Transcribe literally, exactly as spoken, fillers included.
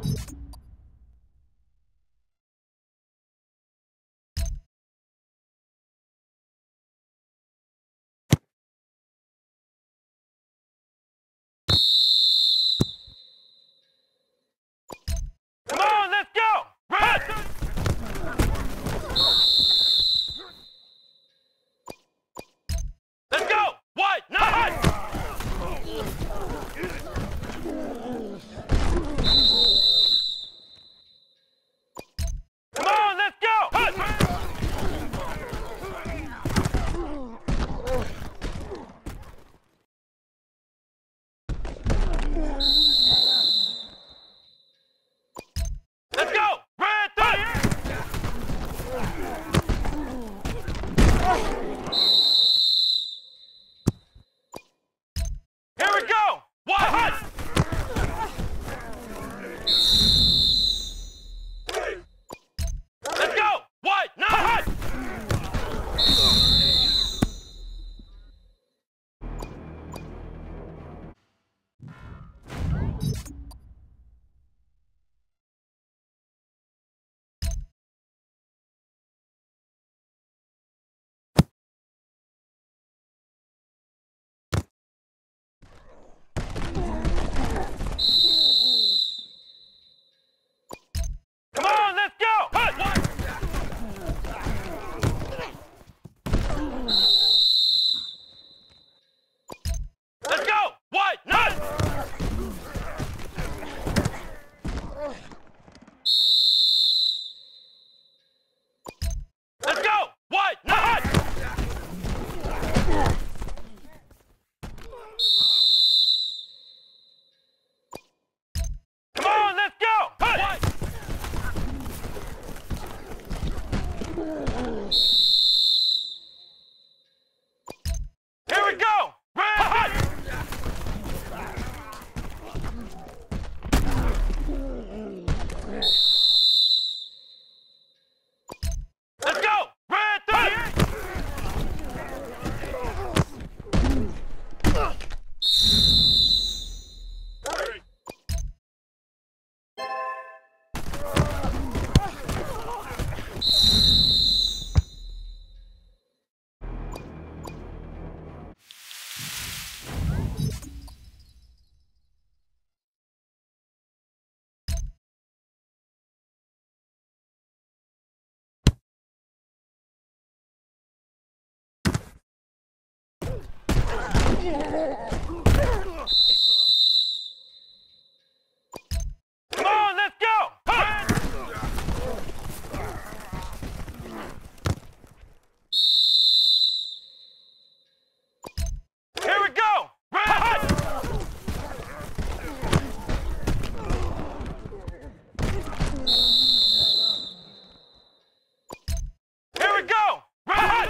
Come on, let's go! Red! Let's go! White! Nice! Come on, let's go! Let's go! Red three! Here we go! White! Let's go! White! Nice! Come on, let's go! White! Let's go! White! Nice! Let's go! White! Nice! Come on, let's go! White! Here we go! Red! Let's go! Red three! Come on, let's go! Here we go! Red! Here we go! Red!